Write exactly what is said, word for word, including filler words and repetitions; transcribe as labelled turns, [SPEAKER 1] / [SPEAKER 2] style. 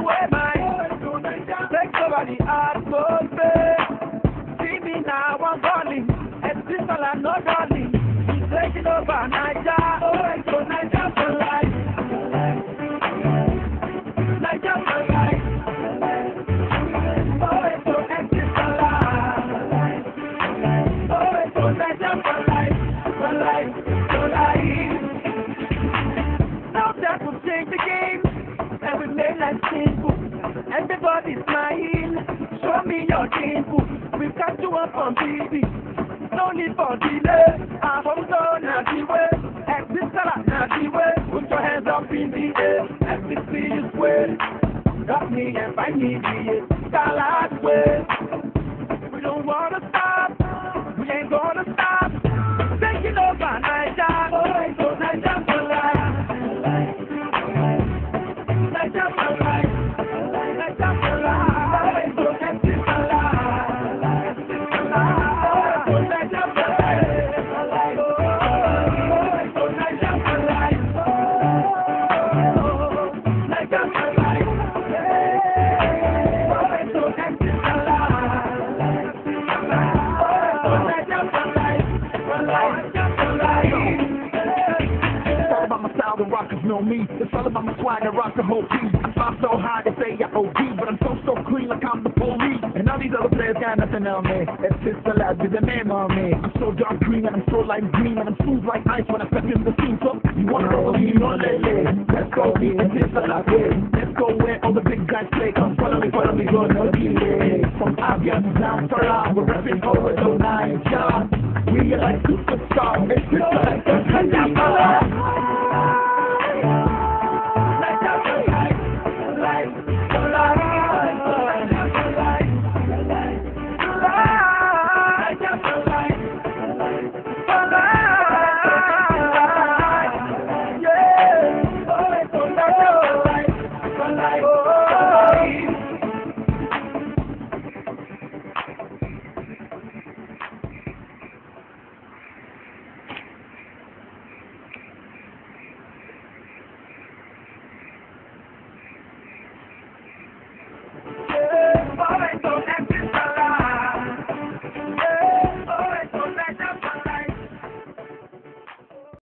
[SPEAKER 1] where my take over the atmosphere. See me now, I'm running. Etisalat, no darling. He's taking over Niger. Oh, it's so Niger for life. Niger for life. Oh, it's so Etisalat. Oh, it's so Niger for life. For life, for life. Now that we've changed the game, and we made life simple. Everybody's smiling. Show me your dimple. We've got you up on T V. No need for delay. I'm from zone, now the way. Etisalat, now the way. Put your hands up in the air. Let me see you sweat. Got me and find me the Etisalat way. We don't wanna stop. We ain't gonna stop. Taking over Niger. Oh, it's so Niger for life. Niger for life. Niger for life. Oh, it's so Etisalat. Oh, it's so Niger for life. Oh, it's so Niger for life. Oh, Niger for life. Oh, it's so Etisalat. Oh, Niger for life. For life. For life.
[SPEAKER 2] It's all about my style, the rockers know me. It's all about my swag, I rock the whole team. I fly so high, they say I O D, but I'm so, so clean like I'm the police. And all these other players got nothing on me. Etisalat with the name on me. I'm so dark green and I'm so light green and I'm smooth like ice when I step in the scene. So you wanna roll me, no lele. Let's go the Etisalat way. Let's go where all the big guys play. Come follow me, follow me, go